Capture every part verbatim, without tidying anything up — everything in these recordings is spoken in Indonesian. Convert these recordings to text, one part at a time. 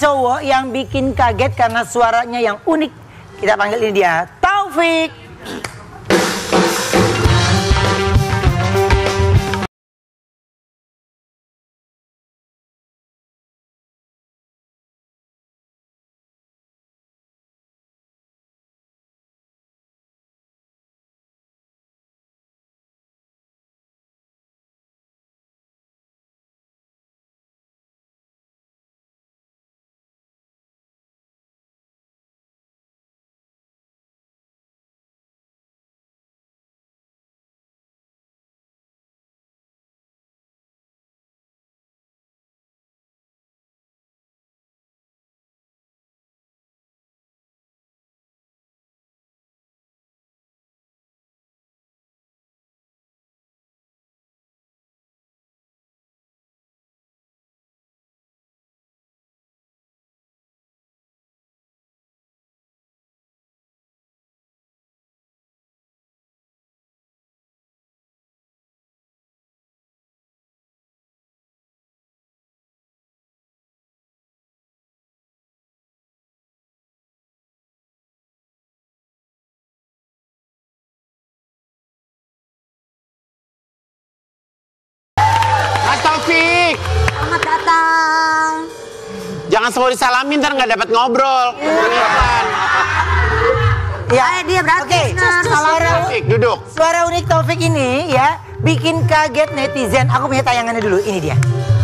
cowok yang bikin kaget karena suaranya yang unik. Kita panggil ini dia, Taufik. Taufik, selamat datang. jangan semua disalamin, ntar nggak dapat ngobrol. Ya, Eh, dia berarti Oke, suara, Taufik, duduk. suara unik Taufik ini ya bikin kaget netizen. Aku punya tayangannya dulu, ini dia.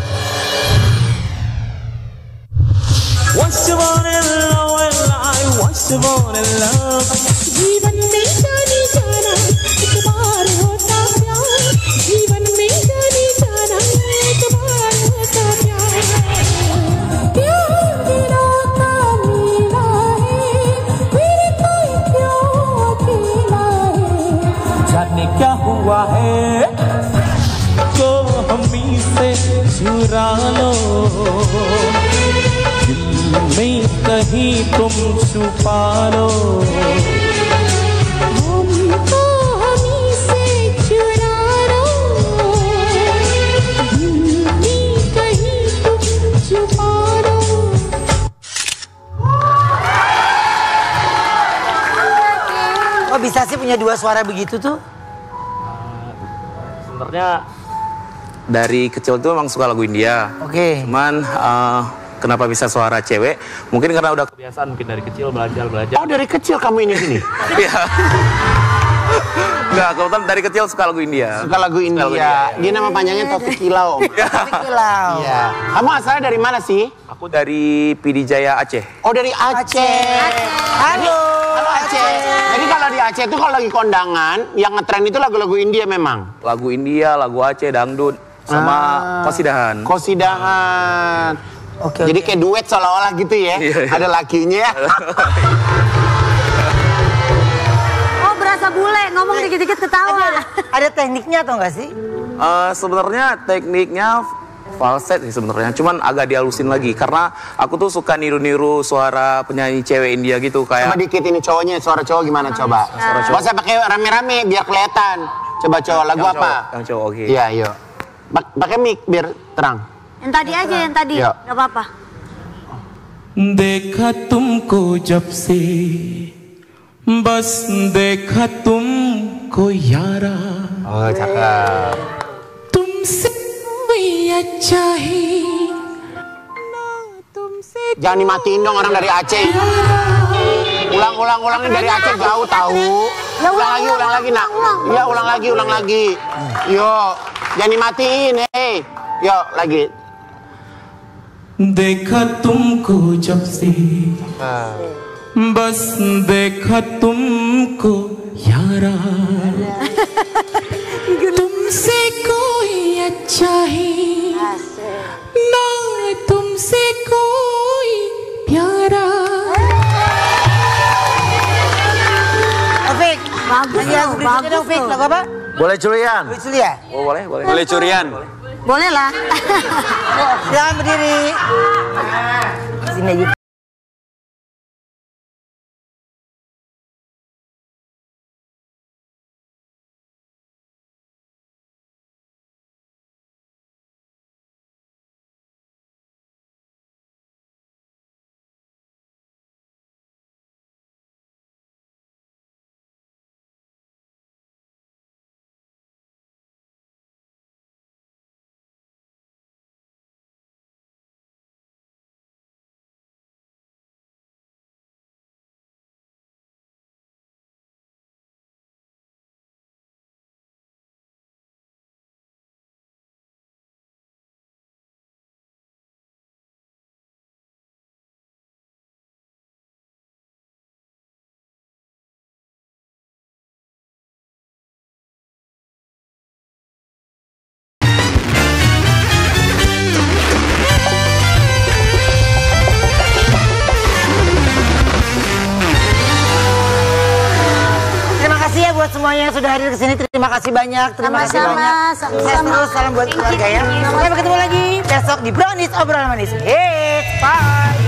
Once upon a love and I once upon a love जीवन में जाने जाना एक बार होता प्यार जीवन में जाने जाना एक बार होता प्यार प्यार दिलों का मीरा है फिर कोई क्यों अकेला है जाने क्या हुआ है को हमी से चुरा लो में कहीं तुम छुपा लो हमको हमी से चुरा लो में कहीं तुम छुपा लो. Oh, bisa sih punya dua suara begitu tuh? Sebenarnya dari kecil tuh emang suka lagu India. Oke. Cuman uh, kenapa bisa suara cewek? Mungkin karena udah kebiasaan, mungkin dari kecil belajar belajar. Oh, dari kecil kamu ini gini? Iya. Enggak, kebetulan dari kecil suka lagu India. Suka lagu India. Suka lagu India, ya. Dia nama panjangnya Taufik Kilau. Taufik Kilau. Iya. Kamu asalnya dari mana sih? Aku dari P D Jaya Aceh. Oh, dari Aceh. Halo. Halo Aceh. Jadi kalau di Aceh itu kalau lagi kondangan, yang ngetren itu lagu-lagu India memang. Lagu India, lagu Aceh, dangdut, sama Ah. kosidahan. Kosidahan. Oke, Jadi oke. kayak duet seolah-olah gitu ya. Iya, iya. Ada lakinya. Oh, berasa bule, ngomong dikit-dikit ketawa. Ada, ada tekniknya atau enggak sih? Uh, sebenarnya tekniknya falset sih sebenarnya, cuman agak dihalusin lagi karena aku tuh suka niru-niru suara penyanyi cewek India gitu Coba kayak. dikit ini cowoknya, suara cowok gimana coba? Suara cowok. Gak usah pakai rame-rame biar kelihatan. Coba cowok, lagu Yang apa? cowok, yang cowok, oke. Iya, yuk. Pak- Pakai mic biar terang. Yang tadi aja, yang tadi. Yuk. Gak apa-apa. देखा तुमको जब से बस देखा तुमको यारा Oh, cakep. तुमसे कोई अच्छा है ना तुमसे Jangan dimatiin dong orang dari Aceh. Ulang, ulang, ulang ini dari Aceh jauh tahu. Ya, Ulang ulang, lagi, ulang, ulang lagi, nak. ulang, Iya, ulang lagi, ulang lagi. Yuk, jangan dimatiin, hei. Yuk, lagi. देखा तुमको जब से बस देखा तुमको यारा तुमसे कोई अच्छा है ना तुमसे कोई प्यारा. Taufik. Bagus Nyanyi lagu loh, berikutnya bagus Taufik. loh. Lagu apa? Boleh curian? Boleh dulu ya? Oh, boleh, boleh. Boleh curian? Boleh lah. Jangan berdiri. Sini aja. semuanya yang sudah hadir ke sini. Terima kasih banyak. Terima kasih Sama-sama, banyak. sama-sama. Sukses terus, salam buat keluarga ya. Sampai ketemu lagi besok di Brownies Obrolan Manis. Hits, bye.